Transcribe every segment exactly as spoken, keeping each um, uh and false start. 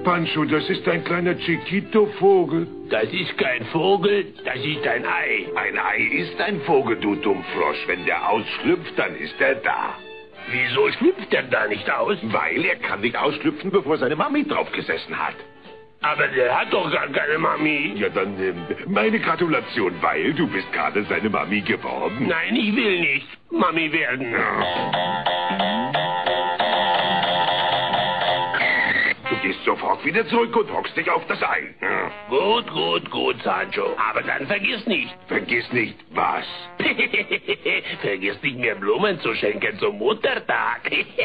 Pancho, das ist ein kleiner Chiquito-Vogel. Das ist kein Vogel, das ist ein Ei. Ein Ei ist ein Vogel, du Dummfrosch. Wenn der ausschlüpft, dann ist er da. Wieso schlüpft er da nicht aus? Weil er kann nicht ausschlüpfen, bevor seine Mami drauf gesessen hat. Aber der hat doch gar keine Mami. Ja, dann ähm, meine Gratulation, weil du bist gerade seine Mami geworden. Nein, ich will nicht Mami werden. Du gehst sofort wieder zurück und hockst dich auf das Ei. Gut, gut, gut, Sancho. Aber dann vergiss nicht. Vergiss nicht, was? Vergiss nicht, mir Blumen zu schenken zum Muttertag.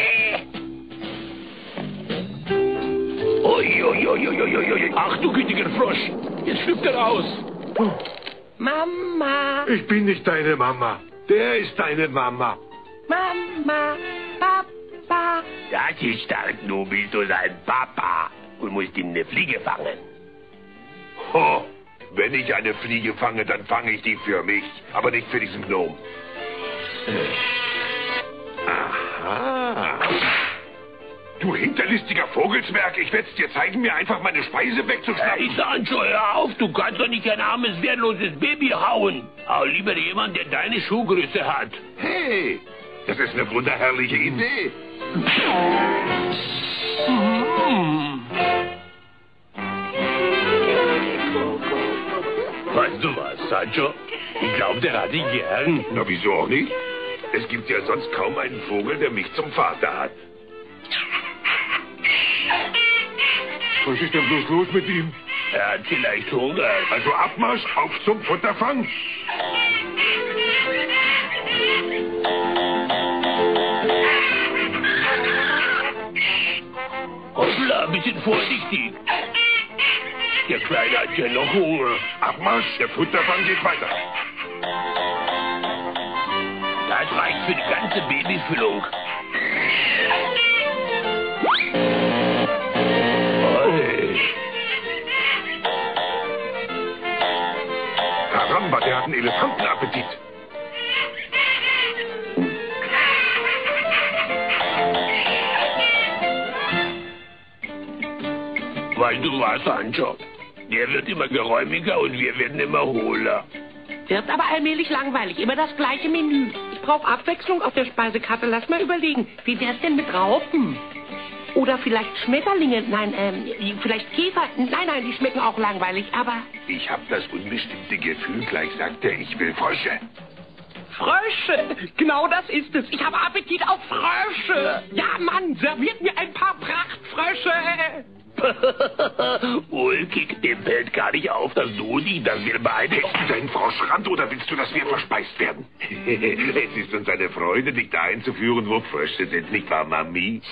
Ui, ui, ui, ui, ui, ui. Ach du gütiger Frosch, jetzt schlüpft er aus. Oh. Mama. Ich bin nicht deine Mama. Der ist deine Mama. Mama, Papa. Das ist stark, du bist du sein Papa und musst ihm eine Fliege fangen. Ho, wenn ich eine Fliege fange, dann fange ich die für mich, aber nicht für diesen Gnom. Aha. Du hinterlistiger Vogelzwerg, ich werde es dir zeigen, mir einfach meine Speise wegzuschnappen. Hey, Sancho, hör auf, du kannst doch nicht ein armes, wehrloses Baby hauen. Hau lieber jemand, der deine Schuhgröße hat. Hey, das ist eine wunderherrliche Idee. Mm. Weißt du was, Sancho? Ich glaube, der hat dich gern. Na, wieso auch nicht? Es gibt ja sonst kaum einen Vogel, der mich zum Vater hat. Was ist denn bloß los mit ihm? Er hat vielleicht Hunger. Also Abmarsch, auf zum Futterfang. Hoppla, ein bisschen vorsichtig. Der Kleine hat ja noch Hunger. Abmarsch, der Futterfang geht weiter. Das reicht für die ganze Babyfüllung. Caramba, der hat einen Elefantenappetit. Weißt du was, Sancho? Der wird immer geräumiger und wir werden immer hohler. Wird aber allmählich langweilig. Immer das gleiche Menü. Ich brauche Abwechslung auf der Speisekarte. Lass mal überlegen. Wie wär's denn mit Raupen? Oder vielleicht Schmetterlinge? Nein, ähm, vielleicht Käfer? Nein, nein, die schmecken auch langweilig, aber... Ich habe das unbestimmte Gefühl, gleich sagt er, ich will Frösche. Frösche! Genau das ist es. Ich habe Appetit auf Frösche. Ja, Mann, serviert mir ein paar Prachtfrösche. Ulkig, dem fällt gar nicht auf, dass du nicht, dass wir beide... Hältst du deinen Froschrand oder willst du, dass wir verspeist werden? Es ist uns eine Freude, dich da einzuführen, wo Frösche sind, nicht wahr, Mami?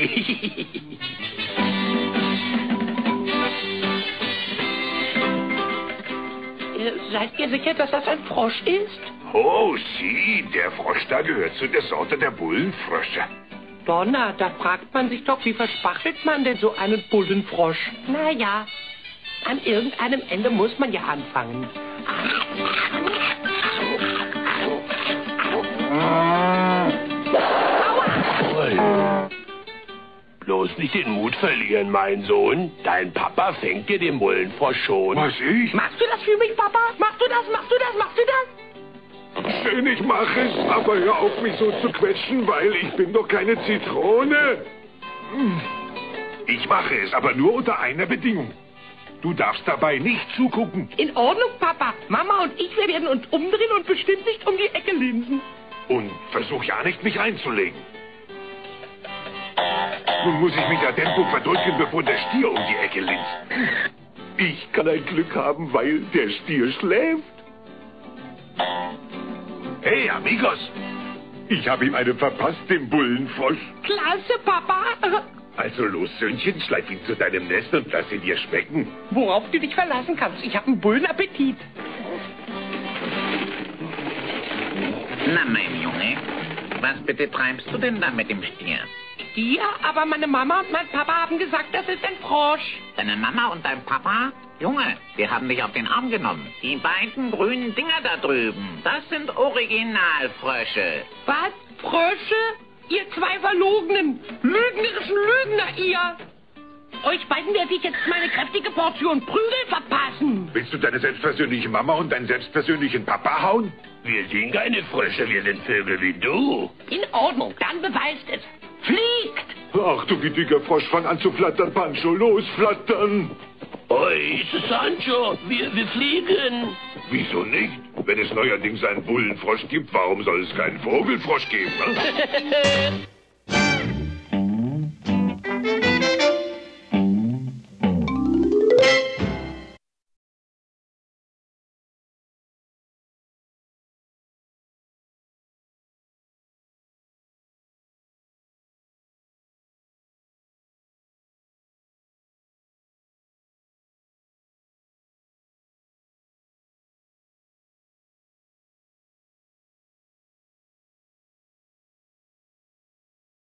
Seid ihr sicher, dass das ein Frosch ist? Oh, sieh, der Frosch da gehört zu der Sorte der Bullenfrösche. Donner, da fragt man sich doch, wie verspachtelt man denn so einen Bullenfrosch? Naja, an irgendeinem Ende muss man ja anfangen. Bloß nicht den Mut verlieren, mein Sohn. Dein Papa fängt dir den Bullenfrosch schon. Was, ich? Machst du das für mich, Papa? Machst du das, machst du das, machst du das? Schön, ich mache es, aber hör auf, mich so zu quetschen, weil ich bin doch keine Zitrone. Ich mache es, aber nur unter einer Bedingung. Du darfst dabei nicht zugucken. In Ordnung, Papa. Mama und ich, wir werden uns umdrehen und bestimmt nicht um die Ecke linsen. Und versuch ja nicht, mich reinzulegen. Nun muss ich mit der Tempo verdrücken, bevor der Stier um die Ecke linst. Ich kann ein Glück haben, weil der Stier schläft. Hey, amigos! Ich habe ihm einen verpasst, dem Bullenfrosch. Klasse, Papa! Also los, Söhnchen, schleif ihn zu deinem Nest und lass ihn dir schmecken. Worauf du dich verlassen kannst. Ich habe einen Bullenappetit. Na, mein Junge, was bitte treibst du denn da mit dem Stier? Ja, aber meine Mama und mein Papa haben gesagt, das ist ein Frosch. Deine Mama und dein Papa? Junge, wir haben dich auf den Arm genommen. Die beiden grünen Dinger da drüben, das sind Originalfrösche. Was? Frösche? Ihr zwei Verlogenen! Lügnerischen Lügner, ihr! Euch beiden werde ich jetzt meine kräftige Portion Prügel verpassen. Willst du deine selbstpersönliche Mama und deinen selbstpersönlichen Papa hauen? Wir sind keine Frösche, wir sind Vögel wie du. In Ordnung, dann beweist es. Fliegt! Ach du, wie dicker Frosch, fang an zu flattern, Pancho. Los, flattern! Oi, Sancho, wir, wir fliegen. Wieso nicht? Wenn es neuerdings einen Bullenfrosch gibt, warum soll es keinen Vogelfrosch geben? Ne?